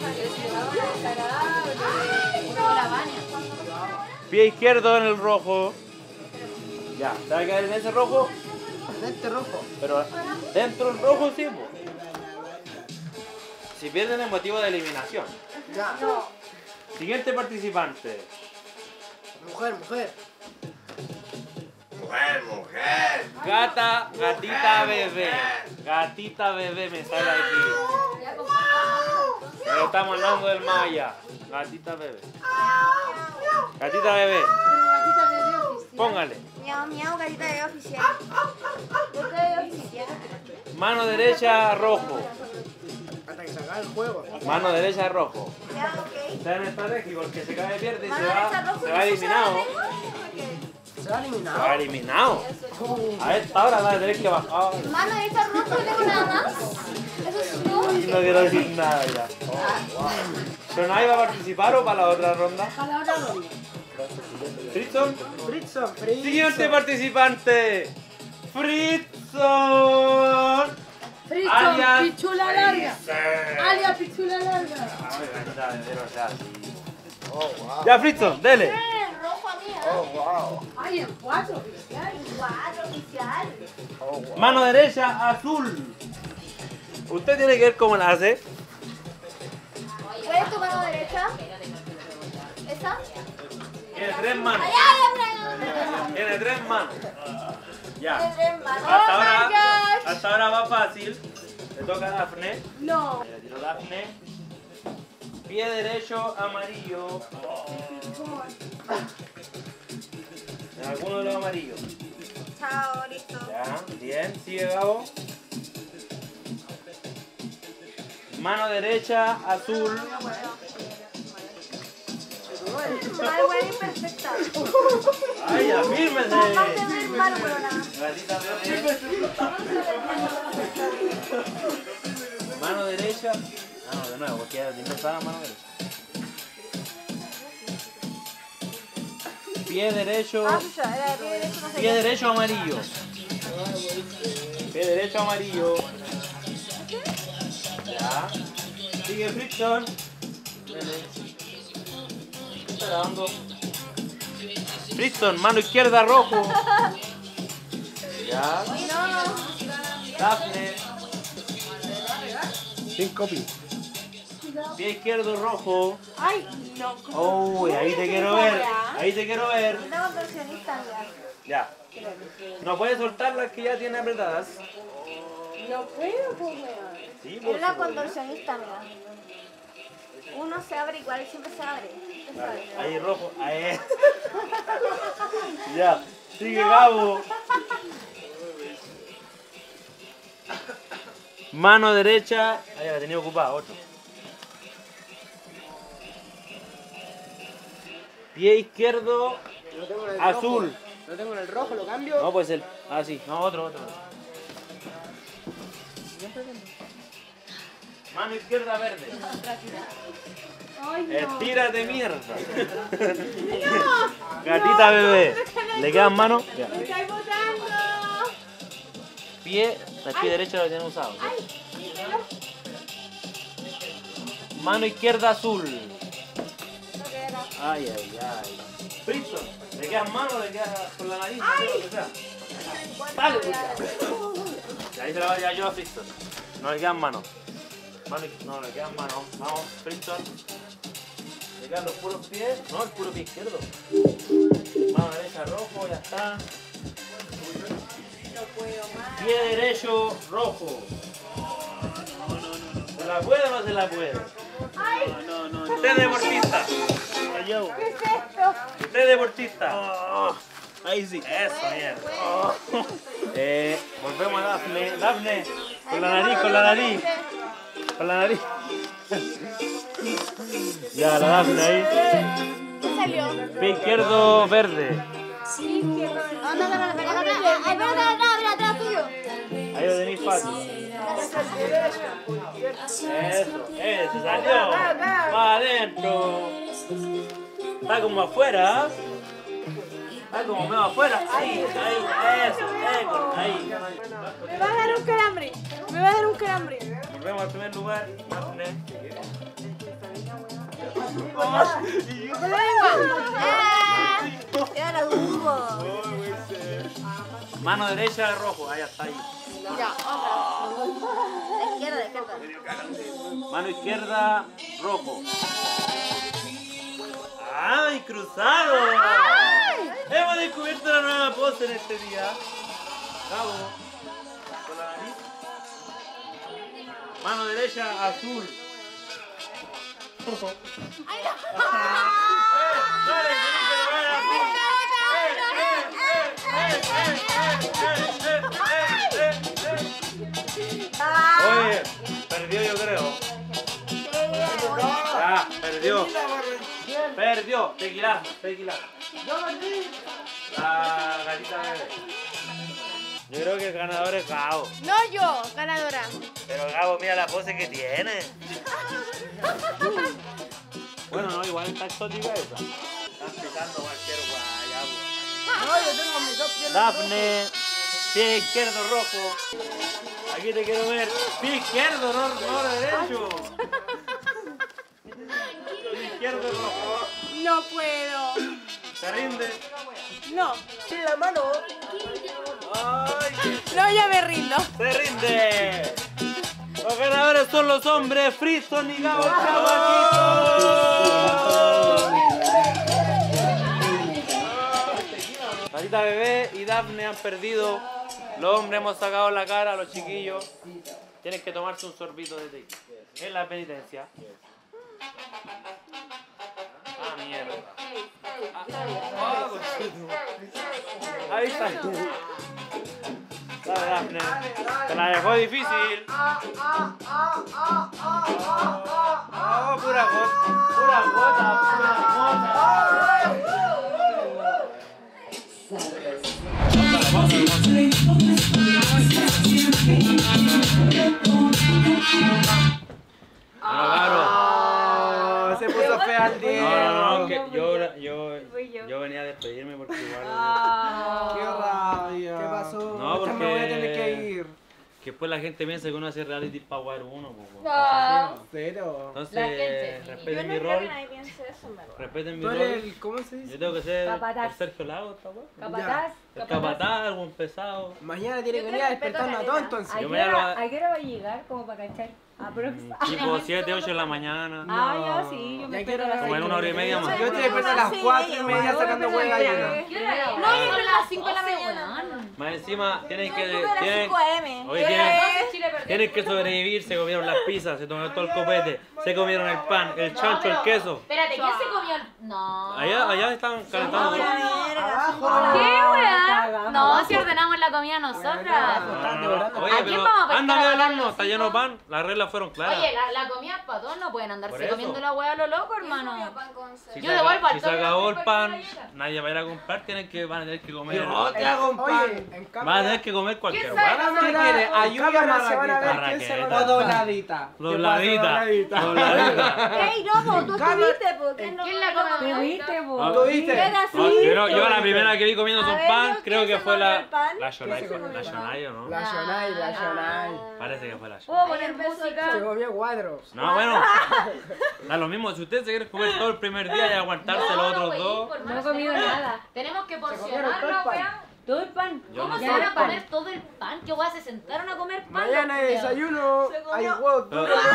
Pie izquierdo en el rojo. Ya, ¿te va a quedar en ese rojo? Este rojo. Pero dentro del rojo sí, po. Si pierden el motivo de eliminación. Ya. Siguiente participante. Mujer. Gatita bebé. Gatita bebé me sale aquí. Pero estamos hablando del más allá. Gatita bebé. Gatita bebé. Póngale. Miau, miau, gatita de oficial. Mano derecha rojo. Hasta que se acabe el juego. Mano derecha rojo. Ya, ok. Sean estratégicos, el que se cae pierde y Mano se derecha rojo, va eliminado. ¿Se va eliminado? Se va eliminado. A esta hora va a tener que bajar. Mano derecha rojo, no tengo nada más. Eso es todo. Y no quiero decir nada ya. ¿Pero nadie va a participar o para la otra ronda? Para la otra ronda. ¿Fritzson? Fritzson. Siguiente participante. Fritzson. Alias Pichula larga. Alias Pichula larga. Ya, Fritzson, dele. Rojo a mí, Oh, wow. Ay, en 4 oficial. 4 oficial. Oh, wow. Mano derecha, azul. Usted tiene que ver cómo la hace. ¿Cuál es tu mano derecha? ¿Esa? Tiene 3 manos. Ay, ay, Tiene 3 manos. Ya. Tiene 3 manos. Hasta ahora va fácil. Le toca a Dafne. No. Le tiro Dafne. Pie derecho, amarillo. En alguno de los amarillos. Chao, listo. Ya, bien. Sigue, Gabo. Mano derecha, azul. Mal, buena y perfecta. ¡Ay, afírmese! Aparte de mal, buena. Gatita bebé. Mano derecha. Ah, no, de nuevo, porque ya tiene la mano derecha. Pie derecho. Ah, ya, era pie derecho, no sé Pie qué. derecho amarillo. Pie derecho amarillo. Ya. Sigue Frickson. ¿Qué está grabando? Frickson, mano izquierda, rojo. Ya. Daphne. 5 pi. Pie izquierdo, rojo. Ay, no. Uy, ahí te quiero ver. Ahí te quiero ver. Una contorsionista Ya. No puedes soltar las que ya tiene apretadas. No puedo, pues, weón. Sí, Es pues, una sí, contorsionista, mira. Uno se abre igual, siempre se abre. Usted sabe. ahí rojo. Ahí. Ya. Sigue Gabo. Mano derecha. Ahí la tenía ocupada, 8. Pie izquierdo. Lo tengo en el Azul. rojo. Lo tengo en el rojo, lo cambio. No, pues el. Ah, sí. No, otro. Mano izquierda verde. Ay, no. Estírate mierda. Gatita bebé. ¿Le quedan manos? Ya. ¡Me estáis botando! Pie. El pie derecho lo tienen usado. Mano izquierda azul. Ay, ay, ay. Frickson, ¿le quedan manos o le quedas con la nariz? Lo que sea. Dale, y ahí se la voy a llevar yo a Frickson. No le quedan manos. No, le quedan manos. Vamos, Frickson. Le quedan los puros pies. No, el puro pie izquierdo. Mano derecha rojo, ya está. Pie derecho rojo. ¿Se la puede o no se la puede? No. Usted es deportista. ¿Qué es esto? Usted es deportista. Ahí sí. Eso, bien. Volvemos a Daphne. Daphne, con la nariz, con la nariz. Con la nariz. Ya, la Daphne ahí. ¿Qué salió? Pie izquierdo verde. Atrás tuyo. Ahí lo tenéis fácil. Eso salió. Va adentro. Está como afuera. Está como medio afuera. Ahí, eso, ahí. Me va a dar un calambre. Me va a dar un calambre. Volvemos al primer lugar. Daphne. Ya la hubo. Mano derecha rojo. Ahí está ahí. Ya, otra. La izquierda. Mano izquierda rojo. ¡Ay, cruzado! Hemos descubierto la nueva pose en este día. Cabo. Con la nariz. Mano derecha azul. Oye, perdió yo creo. Ah, perdió. Perdió. Tequilazo. La gatita bebé. Yo creo que el ganador es Gabo. No yo, ganadora. Pero Gabo, mira la pose que tiene. Bueno, no, igual está exótica esa. Están pisando cualquier guayabo. No, yo tengo mis dos piernas. Daphne, pie izquierdo rojo. Aquí te quiero ver. Pie izquierdo, no derecho. Pie izquierdo rojo. No puedo. ¿Se rinde? No. Sí, la mano. Ay, No, ya me rindo. se rinde. Los ganadores son los hombres Frickson y Gabo Gatita bebé y Daphne han perdido. Los hombres hemos sacado la cara a los chiquillos. Tienen que tomarse un sorbito de tequila. Es la penitencia. Ah, mierda. Ahí está. Dale, Daphne. Te la dejó difícil. Oh, pura Oh, se puso fea al día. No, que yo venía a despedirme porque igual. Qué rabia. ¿Qué pasó? No, porque Me voy a tener que ir. Que después la gente piensa que uno hace reality power 1. No. Cero. Entonces, respeten mi Yo no creo rol. que nadie piense eso, en verdad. Respeten mi Tú rol. eres el, ¿cómo se dice? Yo tengo que ser Capataz. el Sergio Lago, esta weá. Capataz. El capataz, algún pesado. Mañana tiene que Yo venir a creo que despertarnos a respeto todos caleta. entonces. Yo me llamo- ¿A qué hora va a llegar? Como para cachar. Tipo 7, 8 de la mañana. Ah, ya sí, yo me Ya espero a quiero- las Como en 1 hora y media más. Yo te despierto a las 4:30 sacando hueá llena. No, yo son las 5 de la mañana. Más encima tienen que. Yo tuve las Tienen, 5 AM. oye, tienen que sobrevivir. Se comieron las pizzas, se tomaron todo el copete, se comieron el pan, el chancho, el queso. Espérate, ¿quién se comió el...? No. Allá están calentando. Abajo. ¿Qué, weá? No, si ordenamos la comida nosotras. Oye, ¿A quién pero vamos a pescar ándame a del la horno, está lleno de pan. Las reglas fueron claras. Oye, la comida es para todos, no pueden Por andarse eso. comiendo la hueá a lo loco, hermano. Si Yo se devuelvo al si se toque acabó el la pan, galleta. nadie va a ir a comprar, van a tener que comer. Yo te hago un pan. Oye, en Van a cámara, tener que comer cualquier ¿Qué hueá. quieres? ¿Ayuda cámara se van a marraqueta? ver quién se Marraqueta. va O dobladita. Dobladita. Dobladita. Ey, no, po, tú estuviste, po. ¿Quién ¿Quién la comió? ¿Tuviste, vos? Ah, ¿Lo viste? Era no, así. yo la primera que vi comiendo A un ver, pan, yo, creo ¿quién que se fue comió la el pan? la Shonai, ¿o no? La Shonai, la Shonai. Parece que fue la Shonai. ¿Puedo poner música? Se comió cuadros. No, bueno, da lo mismo. Si usted se quiere comer todo el primer día y aguantarse los otros dos, No he comido nada. Tenemos que porcionar todo el la pan. weá. Todo el pan. Yo ¿Cómo no se sé. van a comer todo el pan? ¿Qué weá se sentaron a comer pan? Mañana los hay culiados? desayuno, hay huevos Pero- duros.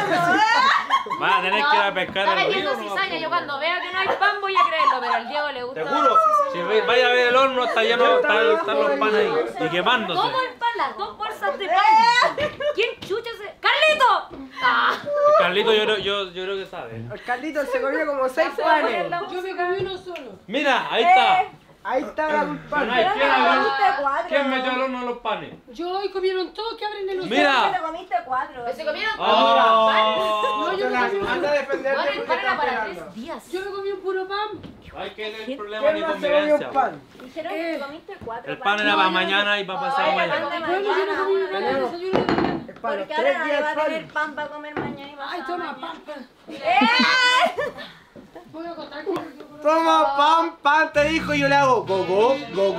van a tener que ir a pescar Está al río. metiendo ¿no? cizaña. Yo cuando vea que no hay pan voy a creerlo, pero al Diego le gusta. Te juro, si vaya a ver el horno, está lleno, están los panes ahí y quemándose. Todo el pan, las 2 bolsas de pan. ¿Quién chucha se...? ¡Carlito! Ah. Carlito, yo creo que sabe. El Carlito se comió como 6 panes. Yo me comí uno solo. Mira, ahí está. Ahí está el pan. Shonai, ¿quién abrió? ¿Quién metió al horno los panes? Yo hoy comieron todos que abren el Mira. Te comiste 4. ¿Se comieron Oh. No, yo me comí un Anda a defenderte Bueno, el porque pan era están para pegando. 3 días. Yo me comí un puro pan. Hay que tener problemas ¿Quién de más se comió convivencia. un pan? Dijeron que te comiste 4. El pan era para mañana y para pasado mañana. Bueno, yo no comí nada de desayuno de mañana. Es para los Porque 3 ahora nadie días va a el pan. tener pan para comer mañana y pasado Ay, toma, mañana. pan. Voy a contar que Toma pan, te dijo y yo le hago gogo.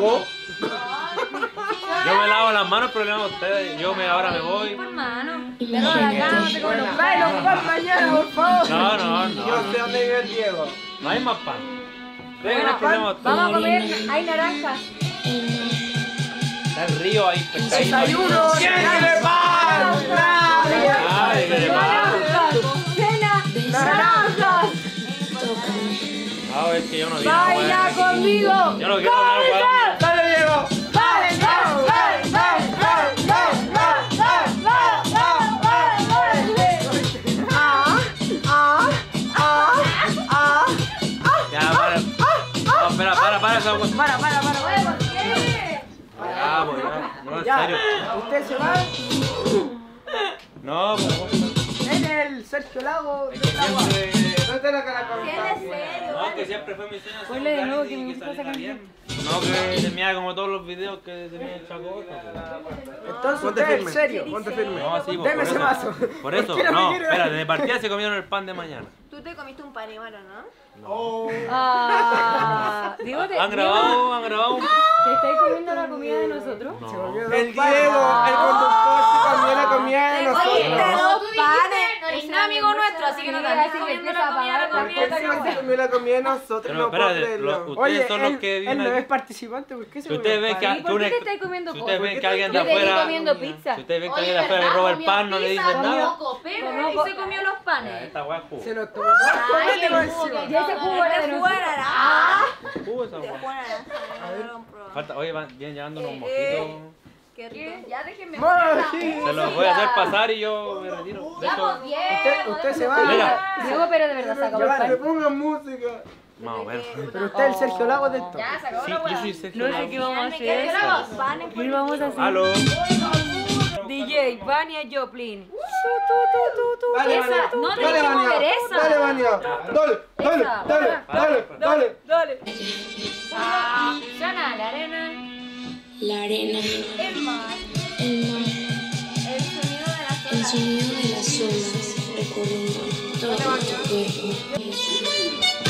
Yo me lavo las manos, pero le hago a ustedes. Ahora me voy. Hermano. Pero la cama se come los Trae los pan mañana, por favor. No. Yo sé dónde vive el Diego. No hay más pan. Dejen problemas. Vamos a comer, hay naranjas. Está el río ahí, pescadito. Desayuno. ¿Quién quiere pan? Ay, qué pan. Cena, naranjas. Ah, es que yo no vi Baila conmigo. Yo no quiero nada, weón. Dale, Diego. Ya, para. No, para esa weón. Para. Ya, pues, ya. No, en Ya, serio. usted se va No, pues. en el Sergio Lago. Es que siempre. Suelta la cara con No, que siempre fue mi sueño. Ponle de nuevo que me gusta esa bien. No, que se mira como todos los videos que se me chacó. Entonces Ponte usted, en firme. serio. Ponte firme. No, sí, Deme ese vaso. Por eso, ¿Por qué no me no, quiere? espérate, de partida se comieron el pan de mañana. Tú te comiste un pan igual, ¿o no? Ah, digo, ¿Han grabado? ¿te estáis comiendo la comida de nosotros? Se comió El 2 Diego, panes. el conductor, se comió la comida de Oye, nosotros. dos Tú dijiste, no eres nada amigo nuestro, así que no te andes comiendo la comida de la ¿Por comida. qué se comió la comida de nosotros? Pero No puedo espérate, creerlo. ustedes Oye, son los que él viven no aquí. es participante, ¿por qué se Si comió ustedes ven pan? que, ¿Y por qué te estáis comiendo si cosas? ustedes ven que alguien de Yo te vi afuera, comiendo pizza. si ustedes ven que Oye, alguien de afuera le ¿verdad? roba el Comió pan, no le pizza, dicen comió nada. copero y se comió los panes. Esta weá es jugo. Se lo tomó todo Ay, el el pan jugo encima. que ya se jugó era de Jugo nosotros. de naranja. Jugo esa De weá. jugo de naranja. Yo lo compro. Falta, oye, vienen llevando unos mojitos. Qué rico. Ya déjenme Moji. Se los voy a hacer pasar y yo me retiro. De Ya, hecho, pues, bien. Usted se va. Mira. Diego, pero de verdad se acabó el Que pan. pongan música. más o menos. Pero usted es el Sergio Lago de esto. Ya, se acabó Sí, la yo weá. soy Sergio No sé Lago. qué vamos a ¿Qué hacer. grabas? ¿Qué vamos a hacer? Aló. DJ, Vania Joplin. Dale, Esa, Vania. no Dale, tenemos que Vania. ver esa. Dale, Vania. Dale, Esa. dale. Dale. Ah, Shana, la arena. La arena, El mar. el mar, El sonido de las el olas. sonido de las olas recorriendo todo tu cuerpo.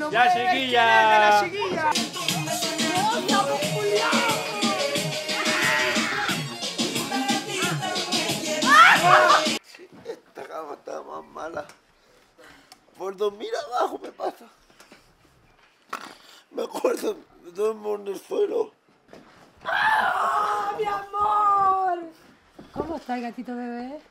Ya, chiquilla. Esta cama está más mala. Por dormir abajo me pasa. Me acuerdo, me duermo en el suelo. ¡Ah, mi amor! ¿Cómo está el gatito bebé?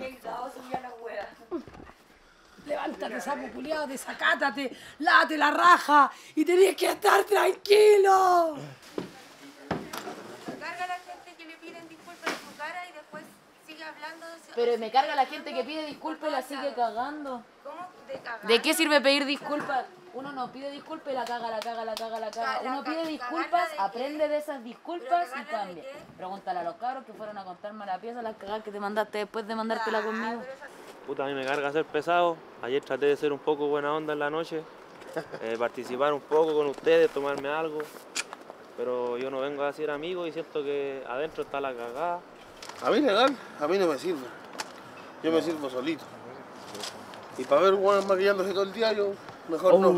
Levántate, sapo culiado, desacátate, lávate la raja y tenés que estar tranquilo. Carga a la gente que le piden disculpas en su cara y después sigue hablando. Pero me carga la gente que pide disculpas y la sigue cagando. ¿Cómo de cagar? ¿De qué sirve pedir disculpas? Uno no pide disculpas y la caga. Uno pide disculpas, aprende de esas disculpas y cambia. Pregúntale a los cabros que fueron a contarme a la pieza las cagadas que te mandaste después de mandártela conmigo. Puta, a mí me carga ser pesado. Ayer traté de ser un poco buena onda en la noche, participar un poco con ustedes, tomarme algo. Pero yo no vengo a ser amigo y siento que adentro está la cagada. A mí legal, a mí no me sirve. Yo me sirvo solito. Y para ver hueones maquillándose todo el día, yo mejor no.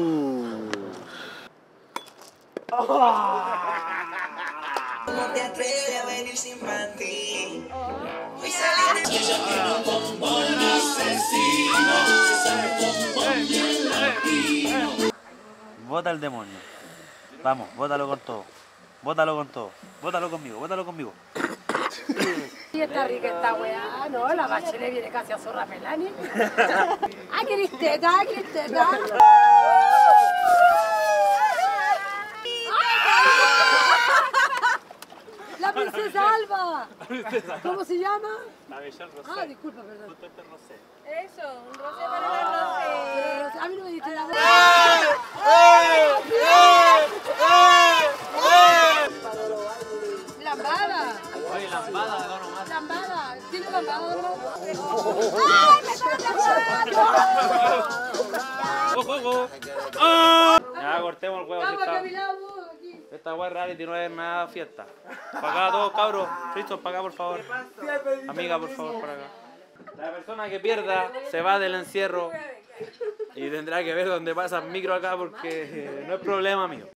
No te atreves a venir sin panty. Hoy salí de ella tiene un bombón asesino. Se sabe bombón bien latino. Bota el demonio. Vamos, bótalo con todo. Bótalo con todo. Bótalo conmigo, bótalo conmigo. Y está rica esta weá, no, la Bachelet viene casi a zorra Melanie. ¡Ah, Cristeta, Cristeta! ¡La princesa Alba! ¿Cómo se llama? La Michelle Rosé. Ah, disculpa, perdón. Eso, un roce para la roce. A mí no me diste nada. ¡Lambada! Oye, lambada de Don Omar. ¡Lambada! ¿Tiene lambada, Don Omar? ¡Ojo, ojo! ¡Ah! Ya, cortemos el huevo. Vamos, Si está... Camila, vos, aquí. Esta hueá reality no es nada fiesta. Para acá todos, cabros. Friston, para acá, por favor. Amiga, por favor, para acá. La persona que pierda se va del encierro y tendrá que ver dónde pasa el micro acá porque no es problema mío.